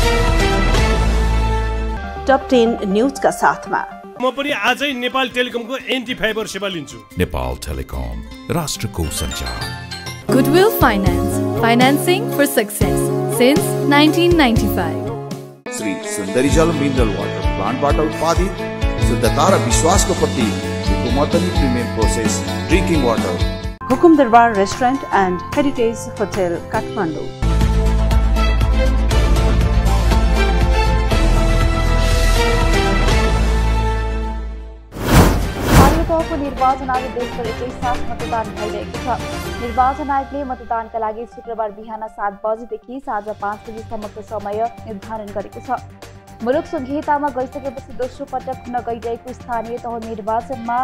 Top 10 news का साथ में म पनि आजै नेपाल टेलिकम को एन्टी फाइबर सेवा लिन्छु। नेपाल टेलिकम राष्ट्रको सञ्चार। Goodwill Finance, financing for success since 1995. Shri सुन्दरी जल मिनरल वाटर प्लान्टबाट उत्पादित शुद्धता र विश्वासको प्रतीक Madani premium process drinking water. Hukum Darbar restaurant and heritage hotel Kathmandu. निर्वाचन आयोग देशभर एकैसाथ मतदान भइरहेको छ। निर्वाचन आयोगले मतदानका लागि शुक्रबार बिहान 7 बजेदेखि साँझ 5 बजेसम्मको समय निर्धारण गरेको छ। मुलुक संहितामा गइसकेपछि दोस्रो पटक हुन गइरहेको स्थानीय तह निर्वाचनमा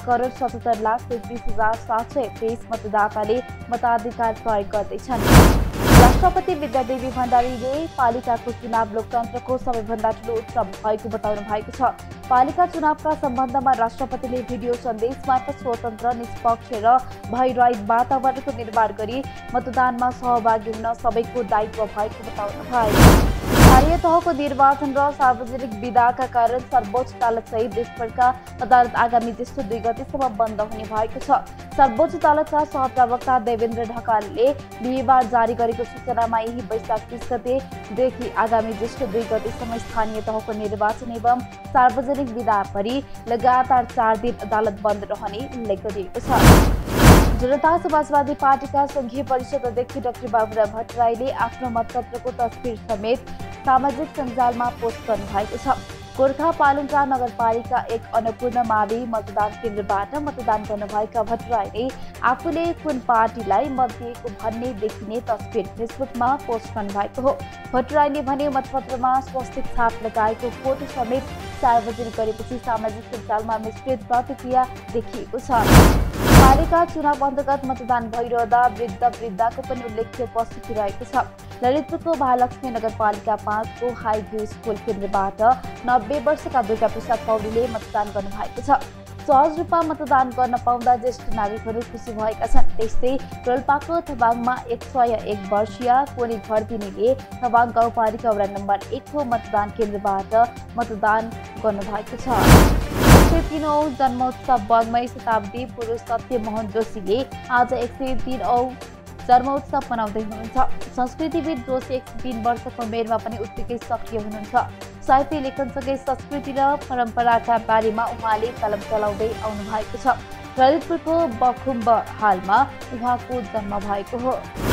1,47,33,723 मतदाताले मताधिकार प्रयोग गर्दैछन्। राष्ट्रपति विद्यादेवी भण्डारीले पालिकाको चुनाव लोकतन्त्रको सबैभन्दा ठूलो उत्सव भएको बताउनु भएको छ। पालिका चुनावका सम्बन्धमा राष्ट्रपतिले भिडियो सन्देश मार्फत स्वतन्त्र, निष्पक्ष र भयरहित वातावरणको निर्माण गरी मतदानमा सहभागी हुन सबैको दायित्व भएको बताउनु भयो। स्थानीय तहको निर्वाचन र सार्वजनिक विदाका कारण सर्वोच्च अदालत सहित देशभरका अदालत आगामी जेष्ठ 2 गतेसम्म बन्द हुने भएको छ। सर्वोच्च अदालतका सहप्रवक्ता देवेन्द्र ढकालले बिहिबार जारी गरेको सूचनामा यही वैशाख 30 गतेदेखि आगामी जेष्ठ 2 गतेसम्म स्थानीय तहको निर्वाचन एवं सार्वजनिक विदा परि लगातार 4 दिन अदालत बन्द रहने उल्लेख गरिएको छ। जनता समाजवादी पार्टीका संघीय परिषद अध्यक्ष डाक्टर बाबुराम भट्टराईले आफ्नो मतपत्रको तस्बिर समेत सामाजिक सञ्जालमा पोस्ट गर्नु भएको छ। गोर्खा पालुङटा नगरपालिका 1 अन्नपूर्ण मावि मतदान केन्द्रबाट मतदान गर्नुभएका भट्टराईले आफूले कुन पार्टीलाई मत दिएको भन्ने देखिने तस्बिर फेसबुकमा पोस्ट गर्नुभएको हो। भट्टराईले भने मतपत्रमा स्वस्तिक छाप लगाएको फोटो समेत सार्वजनिक गरेपछि सामाजिक सञ्जालमा मिश्रित प्रतिक्रिया देखिएको छ। पालिका चुनाव अन्तर्गत मतदान भइरहँदा वृद्धको पनि उल्लेख्य उपस्थिति रहेको छ। ललितपुरको महालक्ष्मी नगरपालिका 5 को हाई भ्यू स्कुल केन्द्रबाट 90 वर्षका दुर्गा प्रसाद पौडेलले मतदान गर्नुभएको छ। सहज रूपमा मतदान गर्न पाउँदा ज्येष्ठ नागरिकहरू खुसी भएका छन्। त्यस्तै रोल्पाको थबाङमा 101 वर्षीय कोनी घरदिनीले थबाङ गाउँपालिका वडा नम्बर 1 को मतदान केन्द्रबाट मतदान गर्नुभएको छ। 103औं जन्मोत्सव बगमई शताब्दी पुरुष सत्यमोहन जोशीले आज 103 औं जन्मोत्सव मनाउँदै हुनुहुन्छ। संस्कृतिविद जोशी 103 वर्षको उमेरमा पनि उत्तिकै सक्रिय हुनुहुन्छ। साहित्य लेखनसँगै संस्कृति र परम्पराका बारेमा उहाँले कलम चलाउँदै आउनु भएको छ। ललितपुरको बखुम्ब हालमा उहाँको जन्म भएको हो।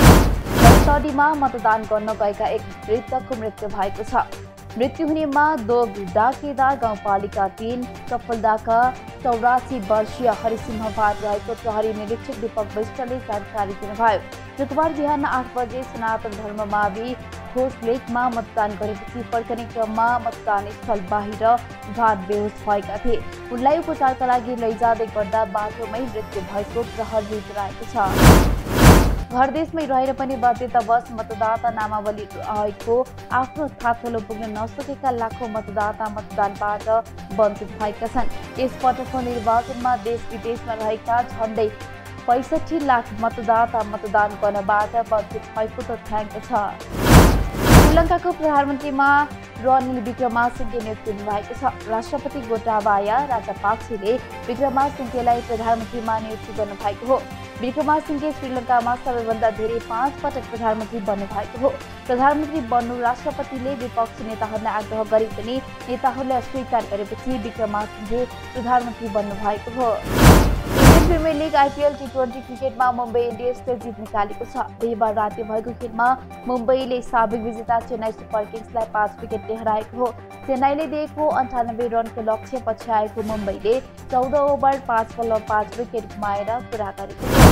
तडीमा मतदान गर्न गएका एक वृद्धको मृत्यु भएको छ। मृत्यु हुनेमा डाकेदार गाउँपालिका 3 सफलदाका 84 वर्षीय हरिसिंह भाट रहेको प्रहरी निरीक्षक दीपक विष्टले जानकारी दिनुभयो। शुक्रबार बिहान 8 बजे सनातन धर्म मावि खोजलेकमा मतदान गरेपछि फर्कने क्रममा मतदान स्थल बाहिर भाट बेहोस भएका थिए। उनलाई उपचारका लागि लैजाँदै गर्दा बाटोमै मृत्यु भएको प्रहरीले जनाएको छ। घर देशमै रहेर पनि बाध्यतावश मतदाता नामावली रहेको आफ्नो थाथलो पुग्न नसकेका लाखौं मतदाता मतदानबाट वञ्चित भएका छन्। यसपटकको निर्वाचनमा देश विदेशमा रहेका झण्डै 65 लाख मतदाता मतदान गर्नबाट वञ्चित भएको तथ्याङ्क छ। श्रीलङ्काको प्रधानमन्त्रीमा रनिल विक्रमासिंघे नियुक्ति हुनुभएको छ। राष्ट्रपति गोटाबाया राजापाक्सेले विक्रमासिंघेलाई प्रधानमन्त्रीमा नियुक्ति गर्नुभएको हो। विक्रमासिंघे श्रीलङ्कामा सबैभन्दा धेरै 5 पटक प्रधानमन्त्री बन्नुभएको हो। प्रधानमन्त्री बन्नु राष्ट्रपतिले विपक्षी नेताहरूलाई आग्रह गरे पनि नेताहरूले अस्वीकार गरेपछि विक्रमासिंघे प्रधानमन्त्री बन्नुभएको हो। Indian premier league IPL T20 क्रिकेटमा मुम्बई इन्डियन्सले जित निकालेको छ। बिहिबार राति भएको खेलमा मुम्बईले साबिक विजेता चेन्नई सुपर किङ्सलाई 5 विकेटले हराएको हो। चेन्नईले दिएको 98 रनको लक्ष्य पछ्याएको मुम्बईले 14 ओभर 5 विकेट गुमाएर पुरा गरेको हो।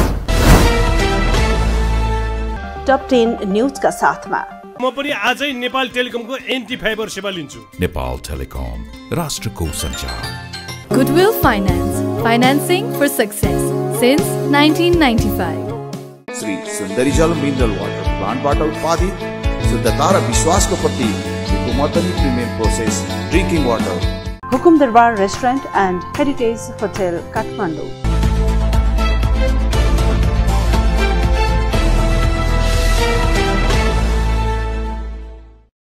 टप 10 न्यूज का साथ में म पनि आजै नेपाल टेलिकमको एन्टी फाइबर सेवा लिन्छु। नेपाल टेलिकम राष्ट्रको सञ्चार। Goodwill Finance, financing for success since 1995. Shri सुन्दरी जल मिनरल वाटर प्लान्टबाट उत्पादित शुद्धता र विश्वासको प्रतीक Madani premium process drinking water. Hukum Darbar restaurant and heritage hotel Kathmandu.